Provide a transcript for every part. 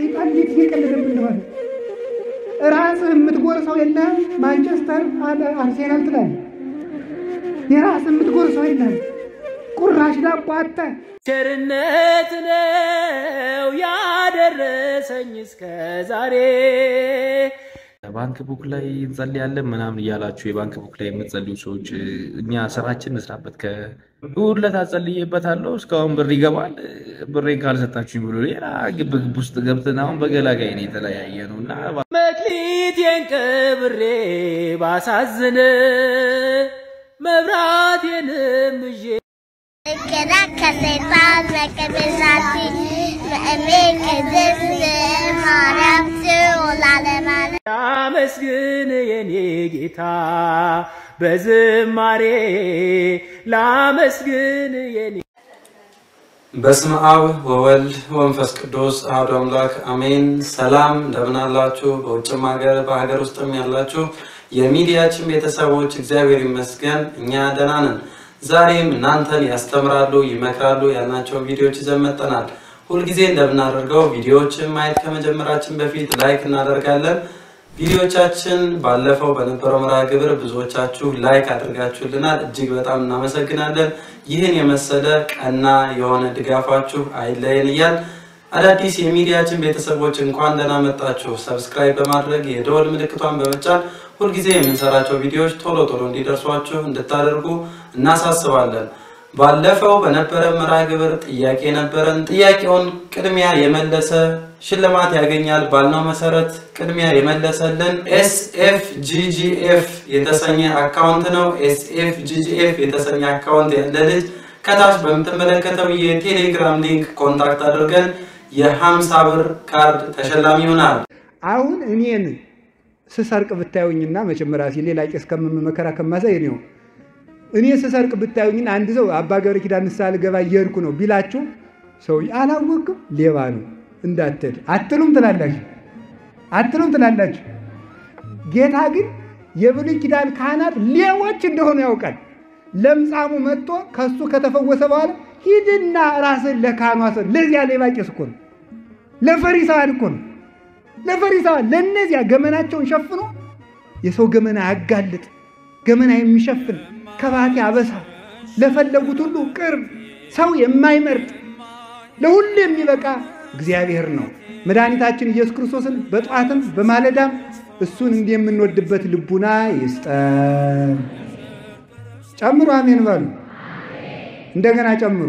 ሰይጣን እንዴት ይቀልድብን ነው ራስህ የምትጎርሰው የለም ማንቸስተር አርሴናል ትላለህ የራስህ የምትጎርሰው የለም ቁራሽ ዳቦ አጣ ቸርነት ነው ያደረሰኝ እስከ ዛሬ ባንክ ቡክ ላይ እንጸልያለን ምናምን ይያላችሁ የባንክ ቡክ ላይ የምትጸልዩ ሰዎች እኛ ስራችን መስራበት ከሁለት አጸልይበታለሁ እስካሁን ብር ይገባል ብሬን ካልሰጣችሁኝ ብሎ ሌላ ግብግብ ውስጥ ገብተን አሁን በገላጋይ ነው የተለያየ ነውና መክሊቴን ቀብሬ ባሳዝን መብራቴንም ይዤ ከዳ ከሰይጣን መከበዛቲ መእሜን ከደስ ማርያም ትውላለማለ አመስግን የኔ ጌታ በዝማሬ ላመስግን የኔ በስመ አብ ወወልድ ወመንፈስ ቅዱስ አሐዱ አምላክ አሜን። ሰላም እንደምን አላችሁ? በውጭም ሀገር በሀገር ውስጥም ያላችሁ የሚዲያችን ቤተሰቦች እግዚአብሔር ይመስገን እኛ ደህና ነን። ዛሬም እናንተን ያስተምራሉ ይመክራሉ ያልናቸው ቪዲዮዎች ይዘን መጥተናል። ሁሉ ጊዜ እንደምናደርገው ቪዲዮዎችን ማየት ከመጀመራችን በፊት ላይክ እናደርጋለን። ቪዲዮቻችን ባለፈው በነበረው መርሃ ግብር ብዙዎቻችሁ ላይክ አድርጋችሁልናል እጅግ በጣም እናመሰግናለን። ይህን የመሰለ ቀና የሆነ ድጋፋችሁ አይለየን እያል አዳዲስ የሚዲያችን ቤተሰቦች እንኳን ደህና መጣችሁ ሰብስክራይብ በማድረግ የደወል ምልክቷን በመጫን ሁሉ ጊዜ የምንሰራቸው ቪዲዮዎች ቶሎ እንዲደርሷችሁ እንድታደርጉ እናሳስባለን። ባለፈው በነበረ መርሃ ግብር ጥያቄ ነበረን ጥያቄውን ቅድሚያ የመለሰ ሽልማት ያገኛል ባልነው መሰረት ቅድሚያ የመለሰልን SFGGF የተሰኘ አካውንት ነው። SFGGF የተሰኘ አካውንት ያለ ልጅ ከታች በምትመለከተው የቴሌግራም ሊንክ ኮንታክት አድርገን የ50 ብር ካርድ ተሸላሚ ይሆናል። አሁን እኔን ስሰርቅ ብታዩኝና መጀመሪያ ሌላ ቄስ ከመመከራ ከማሳይ ነው እኔ ስሰርቅ ብታዩኝና አንድ ሰው አባ ገብረ ኪዳን ንሳል ገባ ይርኩ ነው ቢላችሁ ሰው አላወቅም ሌባ ነው እንዳትል አትሉም ትላላችሁ ጌታ ግን የብሉይ ኪዳን ካህናት ሌቦች እንደሆኑ ያውቃል። ለምጻሙ መጥቶ ከሱ ከተፈወሰ በኋላ ሂድና ራስን ለካህኑ አሰር ለዚያ ሌባ ቄስ እኮ ነው ለፈሪሳውያን እኮ ነው ለፈሪሳውያን ለነዚያ ገመናቸውን ሸፍኖ የሰው ገመና ያጋልጥ ገመና የሚሸፍን ከባቲ አበሳ ለፈለጉት ሁሉ ቅርብ ሰው የማይመርጥ ለሁሉ የሚበቃ እግዚአብሔር ነው። መድኃኒታችን ኢየሱስ ክርስቶስን በጧትም በማለዳም እሱን እንደምንወድበት ልቡና ይስጠን። ጨምሩ አሜን በሉ። እንደገና ጨምሩ።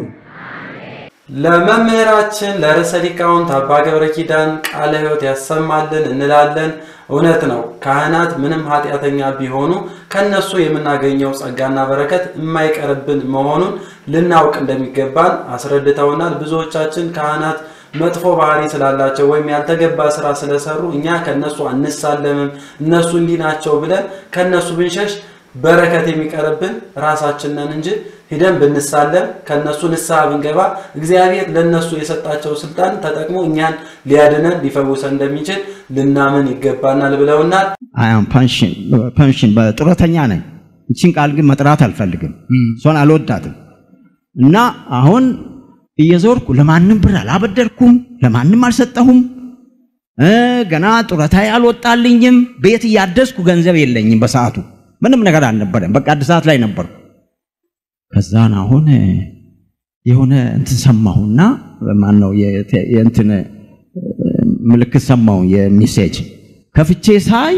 ለመምህራችን ለርዕሰ ሊቃውንት አባ ገብረ ኪዳን ቃለ ሕይወት ያሰማልን እንላለን። እውነት ነው ካህናት ምንም ኃጢአተኛ ቢሆኑ ከነሱ የምናገኘው ጸጋና በረከት የማይቀርብን መሆኑን ልናውቅ እንደሚገባን አስረድተውናል። ብዙዎቻችን ካህናት መጥፎ ባህሪ ስላላቸው ወይም ያልተገባ ስራ ስለሰሩ እኛ ከነሱ አንሳለምም እነሱ እንዲናቸው ብለን ከነሱ ብንሸሽ በረከት የሚቀርብን ራሳችን ነን እንጂ ሄደን ብንሳለም ከነሱ ንስሐ ብንገባ እግዚአብሔር ለነሱ የሰጣቸው ስልጣን ተጠቅሞ እኛን ሊያድነን ሊፈውሰን እንደሚችል ልናምን ይገባናል ብለውናል። አያም ፐንሽን በጥረተኛ ነኝ እቺን ቃል ግን መጥራት አልፈልግም ሶን አልወዳትም እና አሁን እየዞርኩ ለማንም ብር አላበደርኩም ለማንም አልሰጠሁም ገና ጥረታዬ አልወጣልኝም ቤት ያደስኩ ገንዘብ የለኝም በሰዓቱ ምንም ነገር አልነበረም በቃ አዲሳት ላይ ነበር። ከዛን አሁን የሆነ እንትን ሰማሁና ማን ነው የእንትን ምልክት ሰማሁ የሜሴጅ ከፍቼ ሳይ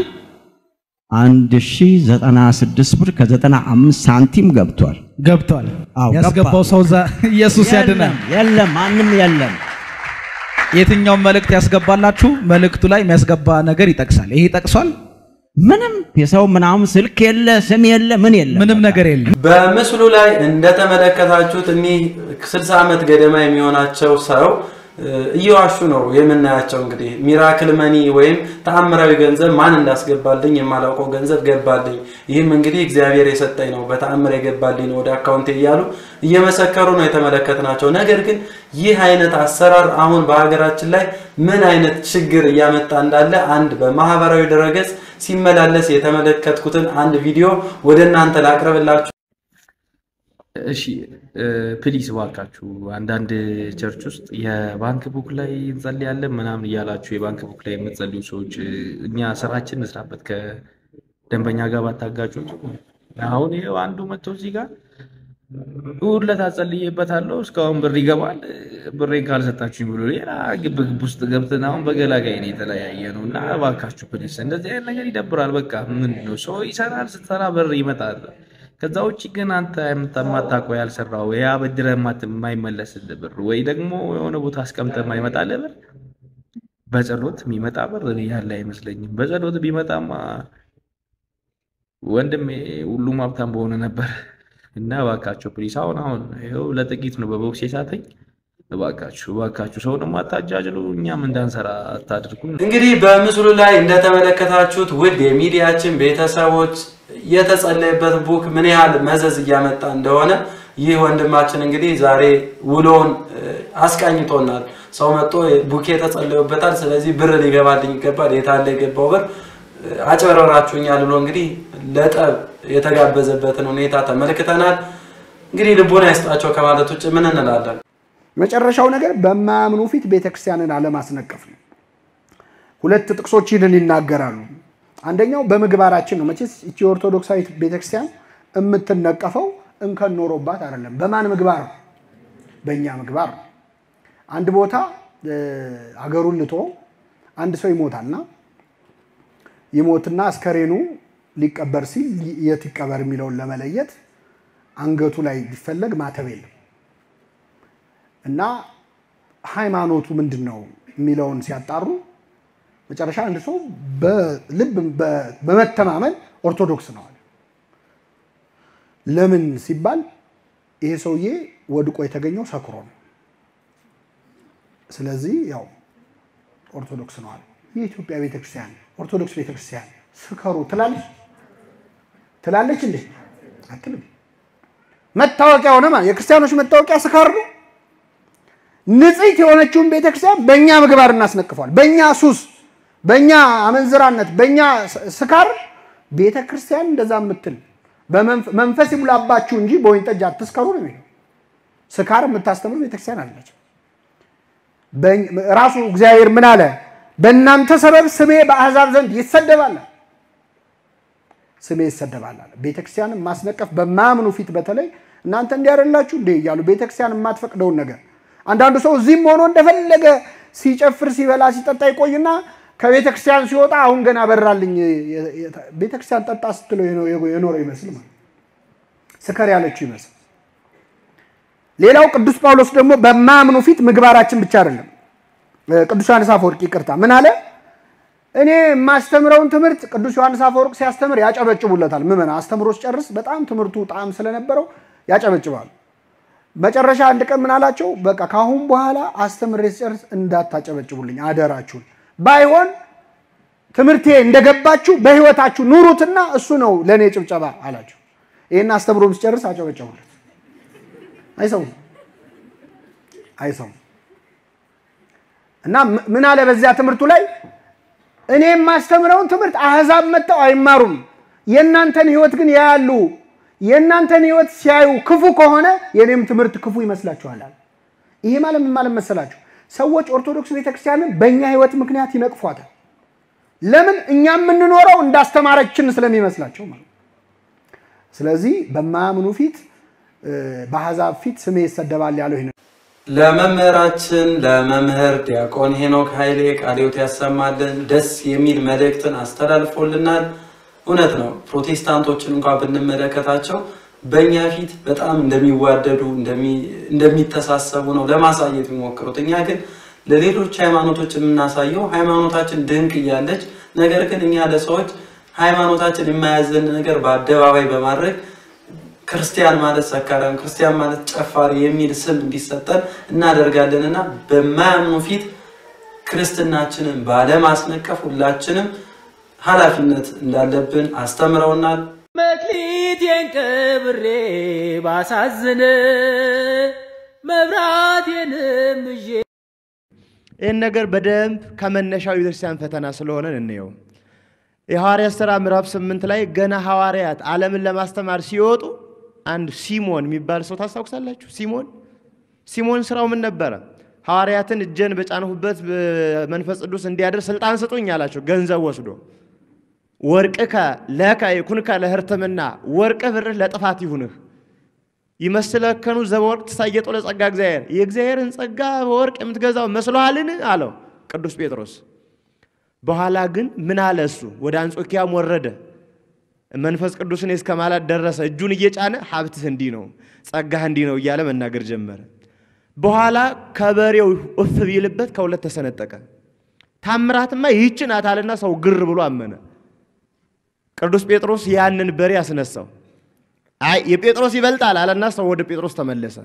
1096 ብር ከ95 ሳንቲም ገብቷል። ያስገባው ሰው ኢየሱስ ያድናል። የለም ማንም የለም። የትኛው መልእክት ያስገባላችሁ መልእክቱ ላይ የሚያስገባ ነገር ይጠቅሳል። ይሄ ይጠቅሷል ምንም የሰው ምናምን ስልክ የለ ስም የለ ምንም ነገር የለ። በምስሉ ላይ እንደተመለከታችሁት እኒ 60 ዓመት ገደማ የሚሆናቸው ሰው እየዋሹ ነው የምናያቸው። እንግዲህ ሚራክል መኒ ወይም ተአምራዊ ገንዘብ ማን እንዳስገባልኝ የማላውቀው ገንዘብ ገባልኝ ይህም እንግዲህ እግዚአብሔር የሰጠኝ ነው በተአምር የገባልኝ ወደ አካውንቴ እያሉ እየመሰከሩ ነው የተመለከትናቸው። ነገር ግን ይህ አይነት አሰራር አሁን በሀገራችን ላይ ምን አይነት ችግር እያመጣ እንዳለ አንድ በማህበራዊ ድረገጽ ሲመላለስ የተመለከትኩትን አንድ ቪዲዮ ወደ እናንተ ላቅርብላችሁ። እሺ ፕሊስ ዋካችሁ አንዳንድ ቸርች ውስጥ የባንክ ቡክ ላይ እንጸልያለን ምናምን እያላችሁ የባንክ ቡክ ላይ የምትጸልዩ ሰዎች እኛ ስራችን እንስራበት ከደንበኛ ጋር ባታጋጩት። አሁን ይሄው አንዱ መጥቶ እዚህ ጋር ሁለት አጸልይበታለሁ እስካሁን ብር ይገባል ብሬን ካልሰጣችሁኝ ብሎ ሌላ ግብግብ ውስጥ ገብተን አሁን በገላጋይ ነው የተለያየ ነው። እና እባካችሁ ፕሊስ እንደዚህ አይነት ነገር ይደብራል። በቃ ምንድነው ሰው ይሰራል ስትሰራ ብር ይመጣል። ከዛ ውጪ ግን አንተ የማታውቀው ያልሰራው ያ በድረህ የማይመለስልህ ብር ወይ ደግሞ የሆነ ቦታ አስቀምጠህ የማይመጣልህ ብር በጸሎት የሚመጣ ብር ያለ አይመስለኝም። በጸሎት ቢመጣማ ወንድሜ ሁሉም ሀብታም በሆነ ነበር። እና እባካችሁ ፕሊስ አሁን ይኸው ለጥቂት ነው በቦክስ የሳተኝ። እባካችሁ ሰውንም አታጃጅሉ እኛም እንዳንሰራ አታድርጉ። እንግዲህ በምስሉ ላይ እንደተመለከታችሁት ውድ የሚዲያችን ቤተሰቦች የተጸለየበት ቡክ ምን ያህል መዘዝ እያመጣ እንደሆነ ይህ ወንድማችን እንግዲህ ዛሬ ውሎን አስቃኝቶናል። ሰው መጥቶ ቡክ የተጸለየበታል ስለዚህ ብር ሊገባልኝ ይገባል የታለ የገባው ብር አጭበረራችሁኛል ብሎ እንግዲህ ለጠብ የተጋበዘበትን ሁኔታ ተመልክተናል። እንግዲህ ልቦና ይስጣቸው ከማለት ውጭ ምን እንላለን? መጨረሻው ነገር በማያምኑ ፊት ቤተክርስቲያንን አለማስነቀፍ ነው። ሁለት ጥቅሶች ይህንን ይናገራሉ። አንደኛው በምግባራችን ነው። መቼስ እቺ ኦርቶዶክሳዊት ቤተክርስቲያን የምትነቀፈው እንከን ኖሮባት አይደለም። በማን ምግባር? በእኛ ምግባር። አንድ ቦታ አገሩን ልቶ አንድ ሰው ይሞትና አስከሬኑ ሊቀበር ሲል የት ይቀበር የሚለውን ለመለየት አንገቱ ላይ ቢፈለግ ማተብ የለም እና ሃይማኖቱ ምንድነው የሚለውን ሲያጣሩ መጨረሻ አንድ ሰው በልብ በመተማመን ኦርቶዶክስ ነው አለ። ለምን ሲባል ይሄ ሰውዬ ወድቆ የተገኘው ሰክሮ ነው። ስለዚህ ያው ኦርቶዶክስ ነው አለ። የኢትዮጵያ ቤተክርስቲያን ኦርቶዶክስ ቤተክርስቲያን ስከሩ ትላለች እንዴ? አትልም። መታወቂያው ነው ማለት የክርስቲያኖች መታወቂያ ስካር ነው። ንጽሕት የሆነችውን ቤተክርስቲያን በእኛ ምግባር እናስነቅፋለን። በእኛ ሱስ፣ በእኛ አመንዝራነት፣ በእኛ ስካር ቤተክርስቲያን እንደዛ የምትል በመንፈስ ይሙላባችሁ እንጂ በወይን ጠጅ አትስከሩ ነው የሚለው። ስካር የምታስተምር ቤተክርስቲያን አለች። ራሱ እግዚአብሔር ምን አለ? በእናንተ ሰበብ ስሜ በአሕዛብ ዘንድ ይሰደባል። ስሜ ይሰደባል አለ። ቤተክርስቲያንን ማስነቀፍ በማያምኑ ፊት በተለይ እናንተ እንዲያረላችሁ እንደ ይያሉ ቤተክርስቲያን የማትፈቅደውን ነገር አንዳንዱ ሰው እዚህም ሆኖ እንደፈለገ ሲጨፍር ሲበላ ሲጠጣ ይቆይና ከቤተክርስቲያን ሲወጣ አሁን ገና በራልኝ ቤተክርስቲያን ጠጣ ስትለው የኖረ ይመስል ማለት ስከር ያለችው ይመስል። ሌላው ቅዱስ ጳውሎስ ደግሞ በማያምኑ ፊት ምግባራችን ብቻ አይደለም ቅዱስ ዮሐንስ አፈወርቅ ይቅርታ ምን አለ? እኔ ማስተምረውን ትምህርት ቅዱስ ዮሐንስ አፈወርቅ ሲያስተምር ያጨበጭቡለታል። ምመና አስተምሮስ ጨርስ በጣም ትምህርቱ ጣም ስለነበረው ያጨበጭባሉ። መጨረሻ አንድ ቀን ምን አላቸው? በቃ ካሁን በኋላ አስተምሬ ሲጨርስ እንዳታጨበጭቡልኝ አደራችሁን። ባይሆን ትምህርቴ እንደገባችሁ በህይወታችሁ ኑሩትና እሱ ነው ለኔ ጭብጨባ አላቸው። ይሄን አስተምሮም ሲጨርስ አጨበጨቡለት። አይሰሙ እና ምን አለ በዚያ ትምህርቱ ላይ እኔ ማስተምረውን ትምህርት አሕዛብ መጥተው አይማሩም። የናንተን ህይወት ግን ያያሉ። የናንተን ህይወት ሲያዩ ክፉ ከሆነ የኔም ትምህርት ክፉ ይመስላችኋል። ይሄ ማለት ምን ማለት መሰላችሁ? ሰዎች ኦርቶዶክስ ቤተክርስቲያንን በእኛ ህይወት ምክንያት ይነቅፏታል። ለምን? እኛ የምንኖረው እንዳስተማረችን ስለሚመስላቸው ማለት። ስለዚህ በማያምኑ ፊት በአሕዛብ ፊት ስሜ ይሰደባል ያለው ይሄ። ለመምህራችን ለመምህር ዲያቆን ሄኖክ ኃይሌ ቃልዮት ያሰማልን ደስ የሚል መልእክትን አስተላልፎልናል። እውነት ነው። ፕሮቴስታንቶችን እንኳን ብንመለከታቸው በእኛ ፊት በጣም እንደሚዋደዱ እንደሚተሳሰቡ ነው ለማሳየት የሚሞክሩት። እኛ ግን ለሌሎች ሃይማኖቶች የምናሳየው ሃይማኖታችን ድንቅ እያለች ነገር ግን እኛ ለሰዎች ሃይማኖታችን የማያዘን ነገር በአደባባይ በማድረግ ክርስቲያን ማለት ሰካራም ክርስቲያን ማለት ጨፋሪ የሚል ስም እንዲሰጠን እናደርጋለንና በማያምኑ ፊት ክርስትናችንን ባለማስነቀፍ ሁላችንም ኃላፊነት እንዳለብን አስተምረውናል። መክሊቴን ቀብሬ ባሳዝን መብራቴንም ይዤ ይህን ነገር በደንብ ከመነሻው ቤተክርስቲያን ፈተና ስለሆነ እንየው። የሐዋርያት ሥራ ምዕራፍ 8 ላይ ገና ሐዋርያት ዓለምን ለማስተማር ሲወጡ አንድ ሲሞን የሚባል ሰው ታስታውሳላችሁ? ሲሞን ስራው ምን ነበረ? ሐዋርያትን እጄን በጫንሁበት መንፈስ ቅዱስ እንዲያድር ስልጣን ስጡኝ አላቸው። ገንዘብ ወስዶ ወርቅከ ለከ ይኩንከ ለህርትምና ወርቅ ብር ለጥፋት ይሁንህ ይመስለከኑ ዘወርቅ ተሳየጦ ለጸጋ እግዚአብሔር የእግዚአብሔርን ጸጋ በወርቅ የምትገዛው መስሎሃልን አለው ቅዱስ ጴጥሮስ። በኋላ ግን ምን አለ እሱ? ወደ አንጾኪያም ወረደ። መንፈስ ቅዱስን እስከማላት ደረሰ። እጁን እየጫነ ሀብትህ እንዲህ ነው፣ ጸጋህ እንዲህ ነው እያለ መናገር ጀመረ። በኋላ ከበሬው እፍ ቢልበት ከሁለት ተሰነጠቀ። ታምራትማ ይህች ናት አለና ሰው ግር ብሎ አመነ። ቅዱስ ጴጥሮስ ያንን በሬ አስነሳው። አይ የጴጥሮስ ይበልጣል አለና ሰው ወደ ጴጥሮስ ተመለሰ።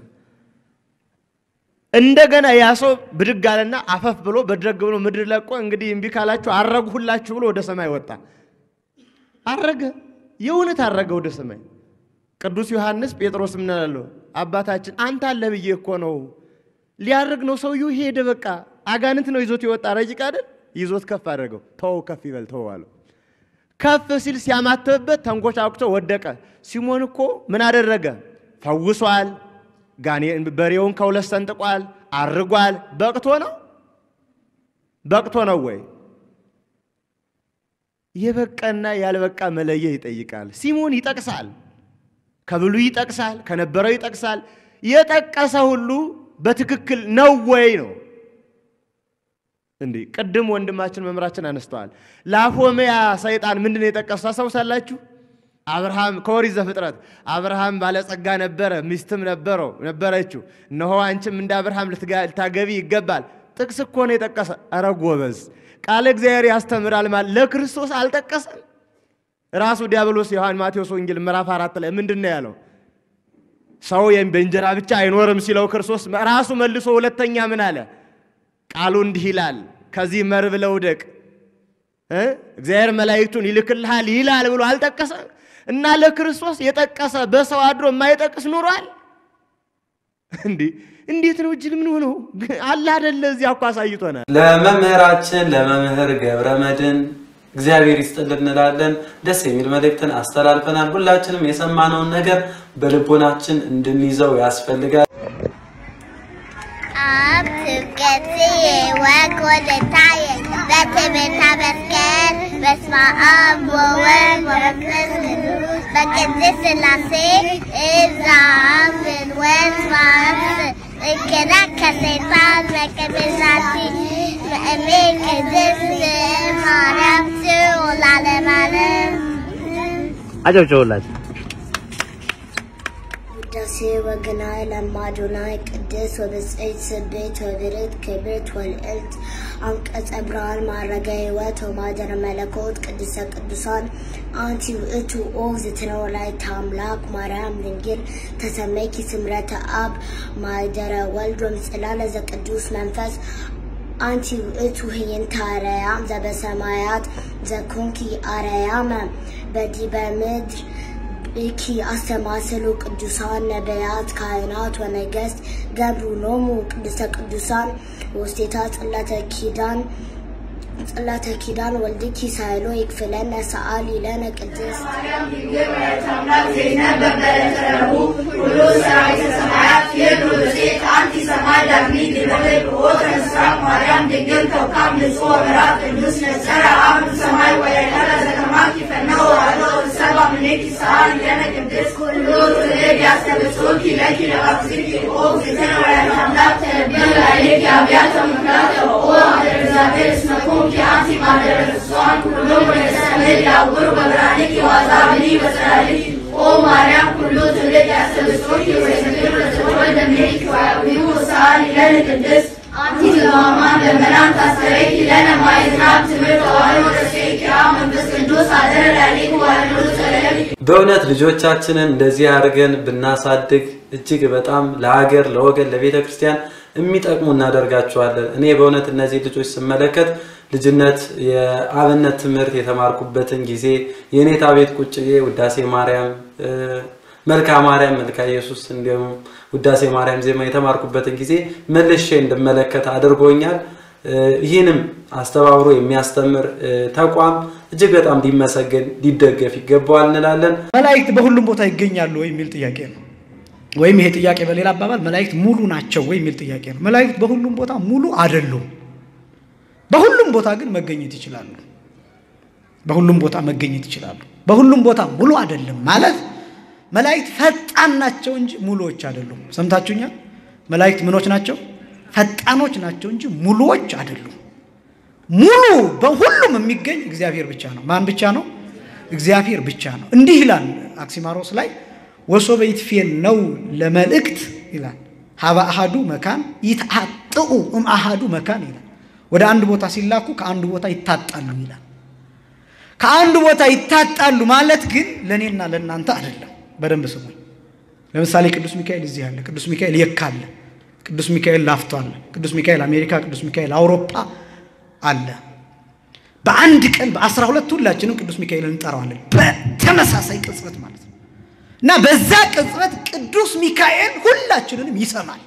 እንደገና ያ ሰው ብድግ አለና አፈፍ ብሎ በድረግ ብሎ ምድር ለቆ እንግዲህ እምቢ ካላችሁ አረግሁላችሁ ብሎ ወደ ሰማይ ወጣ። አረገ፣ የእውነት አረገ ወደ ሰማይ። ቅዱስ ዮሐንስ ጴጥሮስ ምን አለው? አባታችን አንተ አለ ብዬ እኮ ነው። ሊያርግ ነው ሰውዬው ሄደ። በቃ አጋንንት ነው ይዞት ይወጣ። ረጅቅ አይደል? ይዞት ከፍ አደረገው። ተው ከፍ ይበል ተው አለው። ከፍ ሲል ሲያማተበት ተንኮቻኩቶ ወደቀ። ሲሞን እኮ ምን አደረገ? ፈውሷል። በሬውን ከሁለት ሰንጥቋል፣ አርጓል። በቅቶ ነው ወይ? የበቃና ያልበቃ መለየት ይጠይቃል። ሲሞን ይጠቅሳል፣ ከብሉይ ይጠቅሳል፣ ከነበረው ይጠቅሳል። የጠቀሰ ሁሉ በትክክል ነው ወይ ነው እንዴ? ቅድም ወንድማችን መምራችን አነስተዋል። ላፎሚያ ሰይጣን ምንድነው የጠቀሰው ታውሳላችሁ? አብርሃም ከኦሪት ዘፍጥረት አብርሃም ባለጸጋ ነበረ፣ ሚስትም ነበረችው። እነሆ አንቺም እንደ አብርሃም ልታገቢ ይገባል። ጥቅስ እኮ ነው የጠቀሰ። ኧረ ጎበዝ! ቃለ እግዚአብሔር ያስተምራል ማለት ለክርስቶስ አልጠቀሰም? ራሱ ዲያብሎስ ማቴዎስ ወንጌል ምዕራፍ 4 ላይ ምንድነው ያለው? ሰው በእንጀራ ብቻ አይኖርም ሲለው ክርስቶስ ራሱ መልሶ ሁለተኛ ምን አለ? ቃሉ እንዲህ ይላል፣ ከዚህ መርብ ለውደቅ እግዚአብሔር መላእክቱን ይልክልሃል ይላል ብሎ አልጠቀሰም? እና ለክርስቶስ የጠቀሰ በሰው አድሮ የማይጠቅስ ኑሯል እንዴ? እንዴት ነው እጅል ምን ሆነው አለ አይደለ? እዚያ እኮ አሳይቶናል። ለመምህራችን ለመምህር ገብረመድን እግዚአብሔር ይስጥልን እንላለን። ደስ የሚል መልእክትን አስተላልፈናል። ሁላችንም የሰማነውን ነገር በልቦናችን እንድንይዘው ያስፈልጋል። በስመ አብ ወወልድ ወመንፈስ ቅዱስ በቅድስት ሥላሴ እዛምን ወስማት እከዳ ከሰይጣን መቀበዛቲ እሜን ቅድስት ማርያም ትውላለች ማለት አጨብጭቡላችሁ። ውዳሴ ወገናይ ለማዶናይ ቅድስ ወበጽሕት ስቤት ወብርት ክብርት ወልዕልት አንቀጸ ብርሃን ማዕረገ ሕይወት ወማደረ መለኮት ቅድስተ ቅዱሳን አንቲ ውእቱ ኦ ዝትነ ወላዲተ አምላክ ማርያም ድንግል ተሰመይኪ ስምረተ አብ ማደረ ወልድ ወምጽላለ ዘቅዱስ መንፈስ አንቲ ውእቱ ህይንተ አርያም ዘበሰማያት ዘኮንኪ አርያመ በዲበ ምድር ኢኪ አስተማሰሉ ቅዱሳን ነቢያት ካህናት ወነገስት ገብሩ ሎሙ ቅድስተ ቅዱሳን ወስቴታ ጽላተ ኪዳን ወልድኪ ሳይሎ ይክፍለነ ሰአሊ ለነ ቅድስት ማርያም ድንግል ወላዲተ አምላክ ዘይነበብ በለተረቡ ሁሉ ሰራዊተ ሰማያት የሉ ሴት አንቲ ሰማይ ዳግሚት ድረበይ ብሆተ ምስራቅ ማርያም ድንግል ከውካብ ንጹሕ ምዕራፍ ቅዱስ ነጸረ አብ ሰማይ ወለከረ ዘከማኪ ፈነው አሎ ሰባ ምኔኪ ሰአሊ ለነ ቅድስት ሁሉ ትውልድ ያስተብጹኪ ለኪ ለባክሲኪ ኦ ዝትነ ወላዲተ አምላክ ተነቢዩ ላይሌኪ አብያተ ምክንያት ኦ እግዚአብሔር እስመኩም ኪአንቲ ማደረ ሷን ሁሉ ወለሰመድ ያውሩ በብርሃንኪ ዋዛብኒ በሰራልኪ ኦ ማርያም ሁሉ ትውልድ ያስተብጹኪ ወይስግር ለተወልደ ምኔኪ ወያዊሁ ሰአሊ ለነ ቅድስት አንቲ ለማማን ለመናን ታስተረኪ ለነ ማይዝናብ ትምህርት ተዋሕዶ ተሴኪያ መንፈስ ቅዱስ አደረ ላሊኩ ዋልዱ ጸለለኪ። በእውነት ልጆቻችንን እንደዚህ አድርገን ብናሳድግ እጅግ በጣም ለሀገር ለወገን ለቤተ ክርስቲያን የሚጠቅሙ እናደርጋቸዋለን። እኔ በእውነት እነዚህ ልጆች ስመለከት ልጅነት የአብነት ትምህርት የተማርኩበትን ጊዜ የኔታ ቤት ቁጭ ውዳሴ ማርያም መልካ ማርያም መልካ ኢየሱስ እንዲሁም ውዳሴ ማርያም ዜማ የተማርኩበትን ጊዜ መልሼ እንድመለከት አድርጎኛል። ይህንም አስተባብሮ የሚያስተምር ተቋም እጅግ በጣም ሊመሰገን ሊደገፍ ይገባዋል እንላለን። መላእክት በሁሉም ቦታ ይገኛሉ ወይ የሚል ጥያቄ ነው። ወይም ይሄ ጥያቄ በሌላ አባባል መላእክት ሙሉ ናቸው ወይ የሚል ጥያቄ ነው። መላእክት በሁሉም ቦታ ሙሉ አይደሉም። በሁሉም ቦታ ግን መገኘት ይችላሉ። በሁሉም ቦታ መገኘት ይችላሉ። በሁሉም ቦታ ሙሉ አይደለም ማለት መላእክት ፈጣን ናቸው እንጂ ሙሉዎች አይደሉም። ሰምታችሁኛል? መላእክት ምኖች ናቸው? ፈጣኖች ናቸው እንጂ ሙሉዎች አይደሉም። ሙሉ በሁሉም የሚገኝ እግዚአብሔር ብቻ ነው። ማን ብቻ ነው? እግዚአብሔር ብቻ ነው። እንዲህ ይላል አክሲማሮስ ላይ ወሶበ ይትፌን ነው ለመልእክት ይላል ሀበ አሐዱ መካን ይታጥኡ አሐዱ መካን ይላል። ወደ አንድ ቦታ ሲላኩ ከአንድ ቦታ ይታጣሉ ይላል። ከአንድ ቦታ ይታጣሉ ማለት ግን ለኔና ለናንተ አይደለም። በደንብ ስሙኝ። ለምሳሌ ቅዱስ ሚካኤል እዚህ አለ፣ ቅዱስ ሚካኤል የካ አለ፣ ቅዱስ ሚካኤል ላፍቶ አለ፣ ቅዱስ ሚካኤል አሜሪካ፣ ቅዱስ ሚካኤል አውሮፓ አለ። በአንድ ቀን በ12 ሁላችንም ቅዱስ ሚካኤልን እንጠራዋለን በተመሳሳይ ቅጽበት ማለት ነው። እና በዛ ቅጽበት ቅዱስ ሚካኤል ሁላችንንም ይሰማል።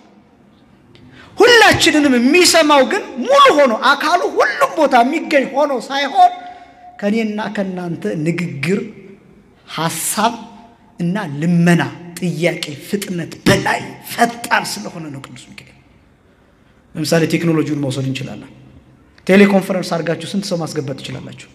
ሁላችንንም የሚሰማው ግን ሙሉ ሆኖ አካሉ ሁሉም ቦታ የሚገኝ ሆኖ ሳይሆን ከኔና ከናንተ ንግግር ሐሳብ እና ልመና ጥያቄ ፍጥነት በላይ ፈጣን ስለሆነ ነው ቅዱስ ሚካኤል። ለምሳሌ ቴክኖሎጂውን መውሰድ እንችላለን። ቴሌኮንፈረንስ አድርጋችሁ ስንት ሰው ማስገባት ትችላላችሁ?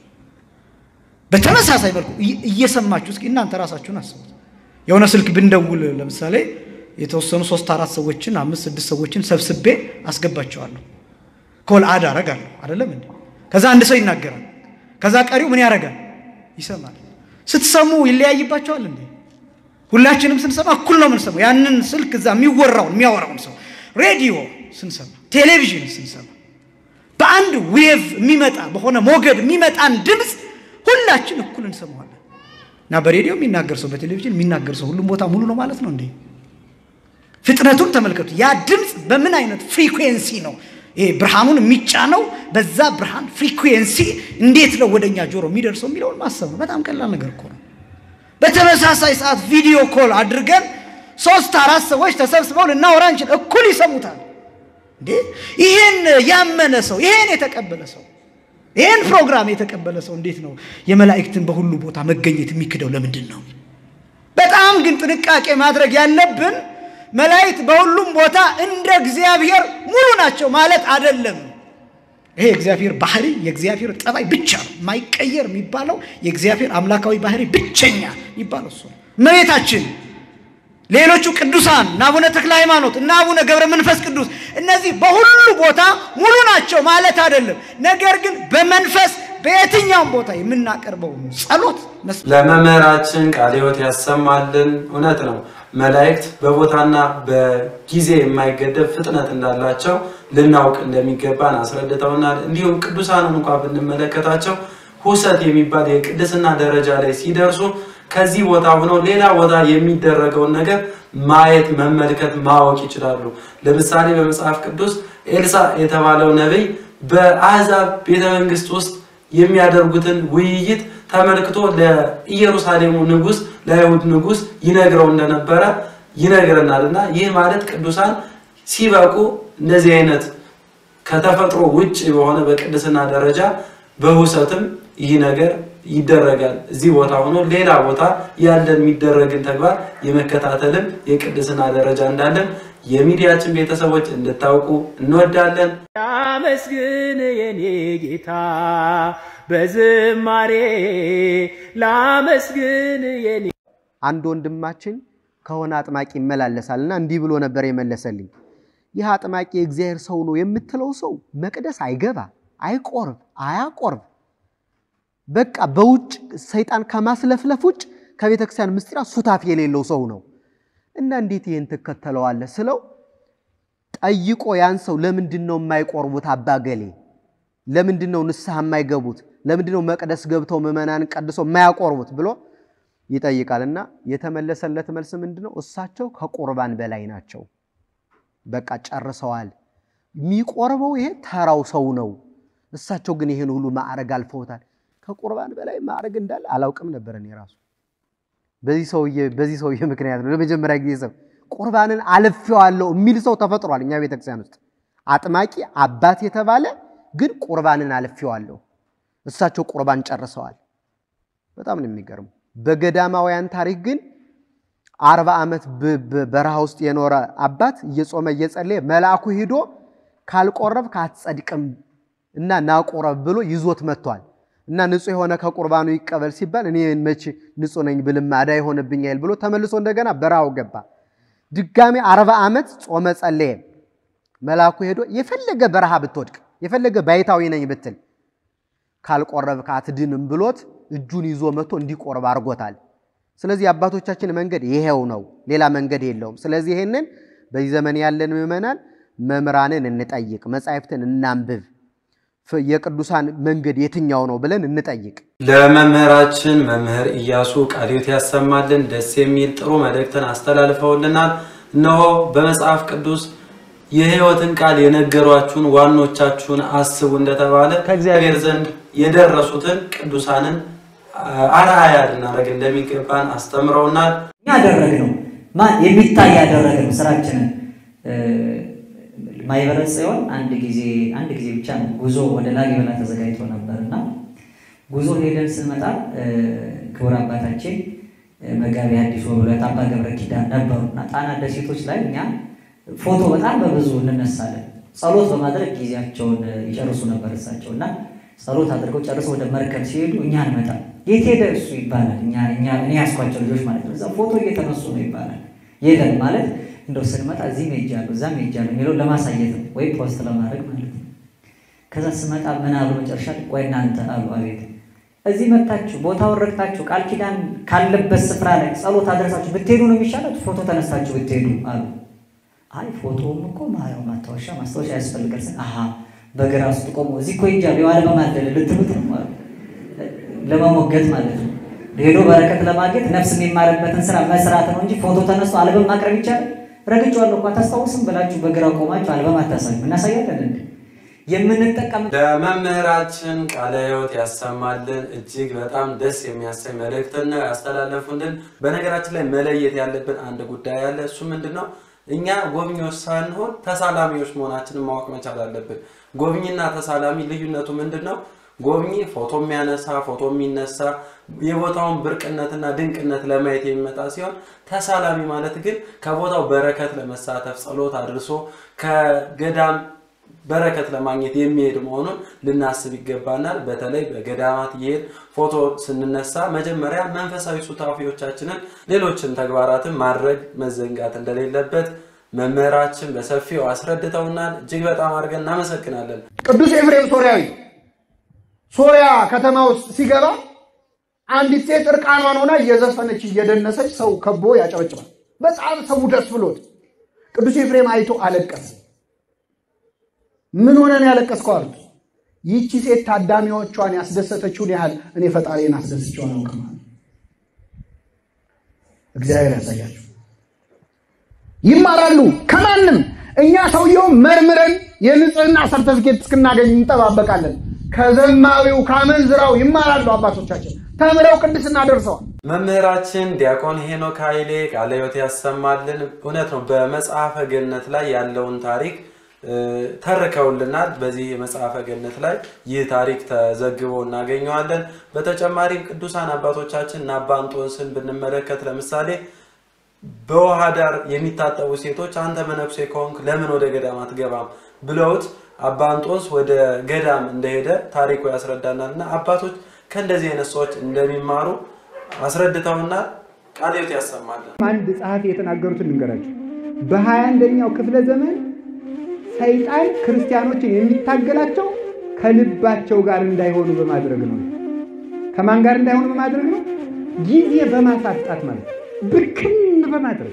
በተመሳሳይ መልኩ እየሰማችሁ እስኪ እናንተ ራሳችሁን አስቡት። የሆነ ስልክ ብንደውል ለምሳሌ የተወሰኑ 3-4 ሰዎችን 5-6 ሰዎችን ሰብስቤ አስገባቸዋለሁ። ኮል አድ አረጋለሁ አይደለም እንዴ? ከዛ አንድ ሰው ይናገራል። ከዛ ቀሪው ምን ያረጋል? ይሰማል። ስትሰሙ ይለያይባቸዋል እንዴ? ሁላችንም ስንሰማ እኩል ነው የምንሰማው። ያንን ስልክ እዛ የሚያወራውን ሰው ሬዲዮ ስንሰማ ቴሌቪዥን ስንሰማ በአንድ ዌቭ የሚመጣ በሆነ ሞገድ የሚመጣን ድምጽ ሁላችን እኩል እንሰማዋለን። እና በሬዲዮ የሚናገር ሰው በቴሌቪዥን የሚናገር ሰው ሁሉም ቦታ ሙሉ ነው ማለት ነው እንዴ? ፍጥነቱን ተመልከቱ። ያ ድምጽ በምን አይነት ፍሪኩዌንሲ ነው ይሄ ብርሃኑን የሚጫነው? በዛ ብርሃን ፍሪኩዌንሲ እንዴት ነው ወደኛ ጆሮ የሚደርሰው የሚለውን ማሰብ ነው። በጣም ቀላል ነገር እኮ ነው። በተመሳሳይ ሰዓት ቪዲዮ ኮል አድርገን 3-4 ሰዎች ተሰብስበው ልናወራ እንችል እኩል ይሰሙታል እንዴ? ይሄን ያመነ ሰው ይሄን የተቀበለ ሰው ይሄን ፕሮግራም የተቀበለ ሰው እንዴት ነው የመላእክትን በሁሉ ቦታ መገኘት የሚክደው? ለምንድን ነው? በጣም ግን ጥንቃቄ ማድረግ ያለብን መላእክት በሁሉም ቦታ እንደ እግዚአብሔር ሙሉ ናቸው ማለት አይደለም። ይሄ የእግዚአብሔር ባህሪ የእግዚአብሔር ጠባይ ብቻ ነው። ማይቀየር የሚባለው የእግዚአብሔር አምላካዊ ባህሪ ብቸኛ የሚባለው እሱ ነው። እመቤታችን፣ ሌሎቹ ቅዱሳን እና አቡነ ተክለ ሃይማኖት እና አቡነ ገብረ መንፈስ ቅዱስ እነዚህ በሁሉ ቦታ ሙሉ ናቸው ማለት አይደለም። ነገር ግን በመንፈስ በየትኛውም ቦታ የምናቀርበው ጸሎት ለመምህራችን ቃለ ሕይወት ያሰማልን። እውነት ነው መላእክት በቦታና በጊዜ የማይገደብ ፍጥነት እንዳላቸው ልናውቅ እንደሚገባን አስረድተውናል። እንዲሁም ቅዱሳንን እንኳን ብንመለከታቸው ሁሰት የሚባል የቅድስና ደረጃ ላይ ሲደርሱ ከዚህ ቦታ ሆነው ሌላ ቦታ የሚደረገውን ነገር ማየት መመልከት ማወቅ ይችላሉ። ለምሳሌ በመጽሐፍ ቅዱስ ኤልሳ የተባለው ነብይ በአሕዛብ ቤተመንግስት ውስጥ የሚያደርጉትን ውይይት ተመልክቶ ለኢየሩሳሌሙ ንጉስ ለአይሁድ ንጉስ ይነግረው እንደነበረ ይነግረናልና ይህ ማለት ቅዱሳን ሲበቁ እንደዚህ አይነት ከተፈጥሮ ውጭ በሆነ በቅድስና ደረጃ በሁሰትም ይህ ነገር ይደረጋል። እዚህ ቦታ ሆኖ ሌላ ቦታ ያለን የሚደረግን ተግባር የመከታተልም የቅድስና ደረጃ እንዳለን የሚዲያችን ቤተሰቦች እንድታውቁ እንወዳለን። አመስግን የኔ ጌታ በዝማሬ ላመስግን የኔ አንድ ወንድማችን ከሆነ አጥማቂ ይመላለሳልና እንዲህ ብሎ ነበር የመለሰልኝ። ይህ አጥማቂ እግዚአብሔር ሰው ነው የምትለው ሰው መቅደስ አይገባ፣ አይቆርብ፣ አያቆርብ በቃ በውጭ ሰይጣን ከማስለፍለፍ ውጭ ከቤተክርስቲያን ምስጢራ ሱታፍ የሌለው ሰው ነው እና እንዴት ይሄን ተከተለዋለህ ስለው ጠይቆ ያን ሰው ለምንድነው የማይቆርቡት አባገሌ ለምንድነው ንስሐ የማይገቡት ለምንድነው መቅደስ ገብተው ምእመናን ቀድሰው የማያቆርቡት ብሎ ይጠይቃልና የተመለሰለት መልስ ምንድነው? እሳቸው ከቁርባን በላይ ናቸው። በቃ ጨርሰዋል። የሚቆርበው ይሄ ተራው ሰው ነው። እሳቸው ግን ይሄን ሁሉ ማዕረግ አልፈውታል። ከቁርባን በላይ ማዕረግ እንዳለ አላውቅም ነበር እኔ ራሱ። በዚህ ሰውዬ ምክንያት ነው ለመጀመሪያ ጊዜ ሰው ቁርባንን አልፈዋለሁ የሚል ሰው ተፈጥሯል እኛ ቤተክርስቲያን ውስጥ። አጥማቂ አባት የተባለ ግን ቁርባንን አልፌዋለሁ። እሳቸው ቁርባን ጨርሰዋል። በጣም ነው የሚገርመው። በገዳማውያን ታሪክ ግን 40 ዓመት በረሃ ውስጥ የኖረ አባት እየጾመ እየጸለየ መልአኩ ሄዶ ካልቆረብክ አትጸድቅም እና ናቆረብ ብሎ ይዞት መጥቷል። እና ንጹህ የሆነ ከቁርባኑ ይቀበል ሲባል እኔ መቼ ንጹህ ነኝ ብልም አዳ ይሆንብኛል ብሎ ተመልሶ እንደገና በረሃው ገባ። ድጋሚ 40 ዓመት ጾመ ጸለየ። መልአኩ ሄዶ የፈለገ በረሃ ብትወድቅ የፈለገ ባይታዊ ነኝ ብትል ካልቆረብክ አትድንም ብሎት እጁን ይዞ መጥቶ እንዲቆርብ አርጎታል። ስለዚህ አባቶቻችን መንገድ ይሄው ነው፣ ሌላ መንገድ የለውም። ስለዚህ ይሄንን በዚህ ዘመን ያለን ምእመናን መምራንን እንጠይቅ፣ መጻሕፍትን እናንብብ፣ የቅዱሳን መንገድ የትኛው ነው ብለን እንጠይቅ። ለመምህራችን መምህር ኢያሱ ቃልዮት ያሰማልን። ደስ የሚል ጥሩ መልእክትን አስተላልፈውልናል። እነሆ በመጽሐፍ ቅዱስ የሕይወትን ቃል የነገሯችሁን ዋኖቻችሁን አስቡ እንደተባለ ከእግዚአብሔር ዘንድ የደረሱትን ቅዱሳንን አርአያ ልናደርግ እንደሚገባን አስተምረውናል። ያደረግነው የሚታይ ያደረግነው ስራችንን ማይበረ ጽዮን አንድ ጊዜ ብቻ ነው ጉዞ ወደ ላሊበላ ተዘጋጅቶ ነበርና ጉዞ ሄደን ስንመጣ ክቡር አባታችን መጋቢ ሐዲስ ወብለት አባ ገብረ ኪዳን ነበሩና ጣና ደሴቶች ላይ እኛ ፎቶ በጣም በብዙ እንነሳለን። ጸሎት በማድረግ ጊዜያቸውን ይጨርሱ ነበር እሳቸውና ጸሎት አድርገው ጨርሰው ወደ መርከብ ሲሄዱ እኛ አንመጣ የት ሄደ እሱ ይባላል። እኔ ያስኳቸው ልጆች ማለት ነው። እዛ ፎቶ እየተነሱ ነው ይባላል። የለም ማለት እንደው ስንመጣ እዚህ ሜጃለሁ እዛ ሜጃለሁ የሚለው ለማሳየት ነው ወይ ፖስት ለማድረግ ማለት ነው። ከዛ ስመጣ ምን አሉ መጨረሻ ቆይ እናንተ አሉ አቤት እዚህ መጣችሁ ቦታውን ረግጣችሁ ቃል ኪዳን ካለበት ስፍራ ላይ ጸሎት አድርሳችሁ ብትሄዱ ነው የሚሻላችሁ ፎቶ ተነስታችሁ ብትሄዱ አሉ። አይ ፎቶውም እኮ ማየው ማስታወሻ ያስፈልጋል። አሃ በግራ ውስጥ ቆሞ እዚህ እኮ ይጃሉ ያለ በማደለ ልትሉት ነው ማለት ለማሞገት ማለት ነው። ሄዶ በረከት ለማግኘት ነፍስ የሚማርበትን ስራ መስራት ነው እንጂ ፎቶ ተነስቶ አልበም ማቅረብ ይቻላል? ረግጫለሁ እኮ አታስታውስም ብላችሁ በግራ ቆማችሁ አልበም አታሳዩ። እናሳያለን እንዴ የምንጠቀም ለመምህራችን ቃለ ሕይወት ያሰማልን። እጅግ በጣም ደስ የሚያሰኝ መልእክት ነው ያስተላለፉልን። በነገራችን ላይ መለየት ያለብን አንድ ጉዳይ አለ። እሱ ምንድነው? እኛ ጎብኚዎች ሳንሆን ተሳላሚዎች መሆናችንን ማወቅ መቻል አለብን። ጎብኚና ተሳላሚ ልዩነቱ ምንድነው? ጎብኚ ፎቶ የሚያነሳ ፎቶ የሚነሳ የቦታውን ብርቅነትና ድንቅነት ለማየት የሚመጣ ሲሆን ተሳላሚ ማለት ግን ከቦታው በረከት ለመሳተፍ ጸሎት አድርሶ ከገዳም በረከት ለማግኘት የሚሄድ መሆኑን ልናስብ ይገባናል። በተለይ በገዳማት ይሄድ ፎቶ ስንነሳ መጀመሪያ መንፈሳዊ ሱታፊዎቻችንን ሌሎችን ተግባራትን ማድረግ መዘንጋት እንደሌለበት መምህራችን በሰፊው አስረድተውናል። እጅግ በጣም አድርገን እናመሰግናለን። ቅዱስ ኤፍሬም ሶርያዊ ሶሪያ ከተማ ውስጥ ሲገባ አንዲት ሴት እርቃኗን ሆና እየዘፈነች እየደነሰች ሰው ከቦ ያጨበጭባል። በጣም ሰው ደስ ብሎት ቅዱስ ኤፍሬም አይቶ አለቀሰ። ምን ሆነ ነው ያለቀስከው አሉት። ይህቺ ሴት ታዳሚዎቿን ያስደሰተችውን ያህል እኔ ፈጣሪን አስደስቼው አላውቅም። እግዚአብሔር ያሳያችሁ። ይማራሉ ከማንም። እኛ ሰውየው መርምረን የንጽህና ሰርተፊኬት እስክናገኝ እንጠባበቃለን። ከዘማዊው ካመንዝራው ይማራሉ አባቶቻችን ተምረው ቅድስና ደርሰዋል። መምህራችን ዲያቆን ሄኖክ ኃይሌ ቃለ ሕይወት ያሰማልን። እውነት ነው በመጽሐፈ ገነት ላይ ያለውን ታሪክ ተርከውልናል። በዚህ መጽሐፈ ገነት ላይ ይህ ታሪክ ተዘግቦ እናገኘዋለን። በተጨማሪም ቅዱሳን አባቶቻችን እና አባ እንጦንስን ብንመለከት ለምሳሌ በውሃ ዳር የሚታጠቡ ሴቶች አንተ መነኩሴ ከሆንክ ለምን ወደ ገዳም አትገባም ብለውት አባ እንጦንስ ወደ ገዳም እንደሄደ ታሪኩ ያስረዳናልና አባቶች ከእንደዚህ አይነት ሰዎች እንደሚማሩ አስረድተውና ቃለ ሕይወት ያሰማልን። አንድ ጸሐፊ የተናገሩትን ልንገራችሁ። በ21ኛው ክፍለ ዘመን ሰይጣን ክርስቲያኖችን የሚታገላቸው ከልባቸው ጋር እንዳይሆኑ በማድረግ ነው። ከማን ጋር እንዳይሆኑ በማድረግ ነው? ጊዜ በማሳጣት ማለት ብክን በማድረግ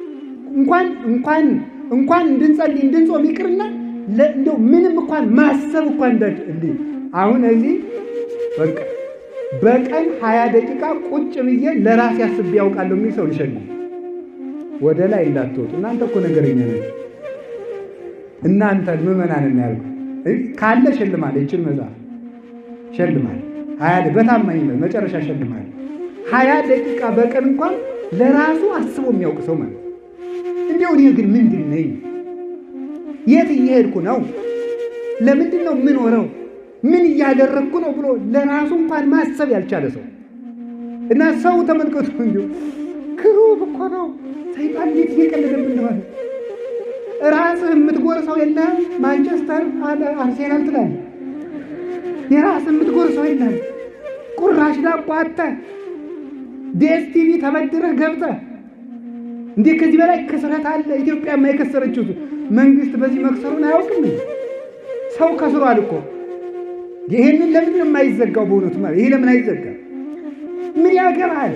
እንኳን እንድንጸልይ እንድንጾም ይቅርና እንደው ምንም እንኳን ማሰብ እንኳን እንዴ አሁን እዚህ በቃ በቀን 20 ደቂቃ ቁጭ ብዬ ለራሴ አስቤ ያውቃለሁ የሚል ሰው ልሸልም። ወደ ላይ እንዳትወጡ እናንተ እኮ ነገረኛ ናችሁ። እናንተ ምዕመናን እናልኩ ካለ ሸልማል እቺን መጽሐፍ ሸልማል 20 በታማኝነት መጨረሻ ሸልማል 20 ደቂቃ በቀን እንኳን ለራሱ አስቦ የሚያውቅ ሰው ማለት እንደው እኔ ግን ምንድን ነኝ? የት እየሄድኩ ነው? ለምንድን ነው የምኖረው? ምን እያደረግኩ ነው ብሎ ለራሱ እንኳን ማሰብ ያልቻለ ሰው እና ሰው ተመልከቱ እንጂ ክሩብ እኮ ነው። ሰይጣን እንዴት እየቀለደብን እንደሆነ ራስህ የምትጎርሰው የለም። ማንቸስተር አርሴናል ትላለህ። የራስህ የምትጎርሰው የለም። ቁራሽ ዳቦ አጥተህ ዲኤስቲቪ ተበድረህ ገብተህ እንዴ ከዚህ በላይ ክስረት አለ? ኢትዮጵያ የማይከሰረችው መንግስት በዚህ መክሰሩን አያውቅም። ሰው ከስሯል እኮ። ይሄንን ለምን የማይዘጋው? በእውነቱ ማለት ይሄ ለምን አይዘጋም? ምን ያገባል?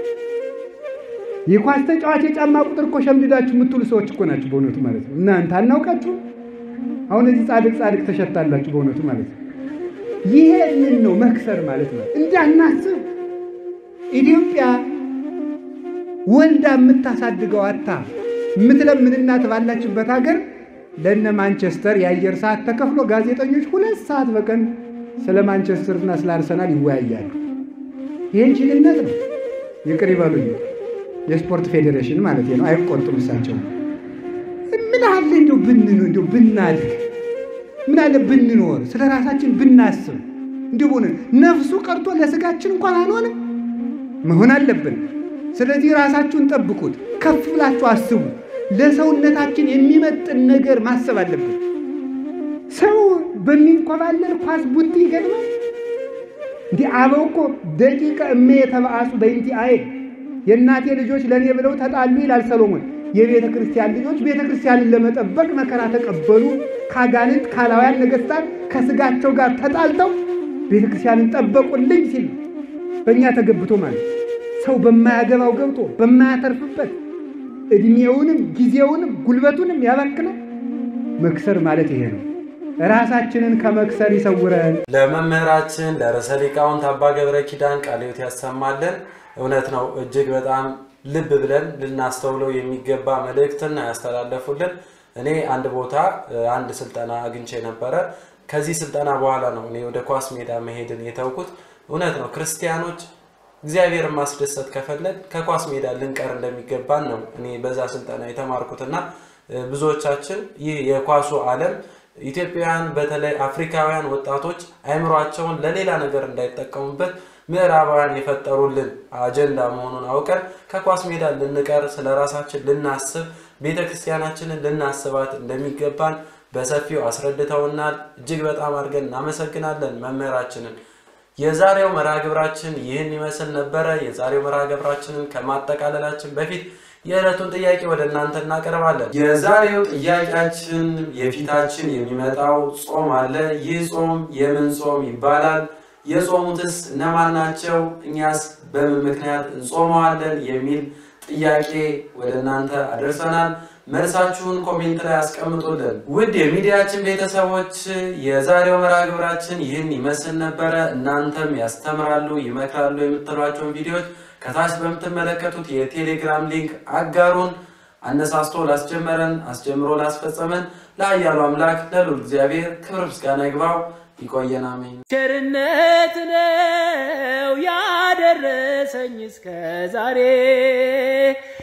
የኳስ ተጫዋች የጫማ ቁጥር እኮ ሸምድዳችሁ የምትውሉ ሰዎች እኮ ናችሁ በእውነቱ ማለት ነው። እናንተ አናውቃችሁ? አሁን እዚህ ጻድቅ ተሸታላችሁ በእውነቱ ማለት ነው። ይሄንን ነው መክሰር ማለት ነው። እንዳናስብ ኢትዮጵያ ወልዳ የምታሳድገው አታ የምትለምን እናት ባላችበት ሀገር ለነ ማንቸስተር የአየር ሰዓት ተከፍሎ ጋዜጠኞች 2 ሰዓት በቀን ስለ ማንቸስተርና ስለ አርሰናል ይወያያሉ። ይሄን ጅልነት ነው። ይቅር ይበሉኝ። የስፖርት ፌዴሬሽን ማለት ነው። አይቆርጡም እሳቸው። ምን አለ እንደው ብናድግ፣ ምን አለ ብንኖር፣ ስለ ራሳችን ብናስብ፣ እንደው ነፍሱ ቀርቶ ለስጋችን እንኳን አንሆንም መሆን አለብን። ስለዚህ ራሳችሁን ጠብቁት፣ ከፍ ብላችሁ አስቡ። ለሰውነታችን የሚመጥን ነገር ማሰብ አለብን። ሰው በሚንኮባለል ኳስ ቡቲ ይገድማል። እንዴ አበው እኮ ደቂቃ እሜ የተባአሱ በእንቲ አይ የእናቴ ልጆች ለኔ ብለው ተጣሉ ይላል ሰሎሞን። የቤተ ክርስቲያን ልጆች ቤተ ክርስቲያንን ለመጠበቅ መከራ ተቀበሉ። ካጋንንት ካላውያን ነገስታት ከስጋቸው ጋር ተጣልተው ቤተ ክርስቲያንን ጠበቁልኝ ሲል በእኛ ተገብቶ ማለት ሰው በማያገባው ገብቶ በማያተርፍበት እድሜውንም ጊዜውንም ጉልበቱንም ያባክናል። መክሰር ማለት ይሄ ነው። ራሳችንን ከመክሰር ይሰውረን። ለመምህራችን ለርዕሰ ሊቃውንት አባ ገብረ ኪዳን ቃለ ሕይወት ያሰማልን። እውነት ነው፣ እጅግ በጣም ልብ ብለን ልናስተውለው የሚገባ መልእክትና ያስተላለፉልን። እኔ አንድ ቦታ አንድ ስልጠና አግኝቼ ነበረ። ከዚህ ስልጠና በኋላ ነው እኔ ወደ ኳስ ሜዳ መሄድን የተውኩት። እውነት ነው፣ ክርስቲያኖች እግዚአብሔር ማስደሰት ከፈለግ ከኳስ ሜዳ ልንቀር እንደሚገባን ነው እኔ በዛ ስልጠና የተማርኩትና ብዙዎቻችን ይህ የኳሱ ዓለም ኢትዮጵያውያን በተለይ አፍሪካውያን ወጣቶች አይምሯቸውን ለሌላ ነገር እንዳይጠቀሙበት ምዕራባውያን የፈጠሩልን አጀንዳ መሆኑን አውቀን ከኳስ ሜዳ ልንቀር ስለራሳችን ልናስብ ቤተክርስቲያናችንን ልናስባት እንደሚገባን በሰፊው አስረድተውናል። እጅግ በጣም አድርገን እናመሰግናለን መምህራችንን። የዛሬው መርሃ ግብራችን ይህን ይመስል ነበረ። የዛሬው መርሃ ግብራችንን ከማጠቃለላችን በፊት የዕለቱን ጥያቄ ወደ እናንተ እናቀርባለን። የዛሬው ጥያቄያችን የፊታችን የሚመጣው ጾም አለ። ይህ ጾም የምን ጾም ይባላል? የጾሙትስ እነማን ናቸው? እኛስ በምን ምክንያት እንጾመዋለን? የሚል ጥያቄ ወደ እናንተ አድርሰናል። መልሳችሁን ኮሜንት ላይ አስቀምጡልን። ውድ የሚዲያችን ቤተሰቦች የዛሬው መርሃ ግብራችን ይህን ይመስል ነበረ። እናንተም ያስተምራሉ ይመክራሉ የምትሏቸውን ቪዲዮዎች ከታች በምትመለከቱት የቴሌግራም ሊንክ አጋሩን። አነሳስቶ ላስጀመረን አስጀምሮ ላስፈጸመን ለኃያሉ አምላክ ለልዑል እግዚአብሔር ክብር ምስጋና ይግባው። ይቆየን። አሜን። ቸርነት ነው ያደረሰኝ እስከ ዛሬ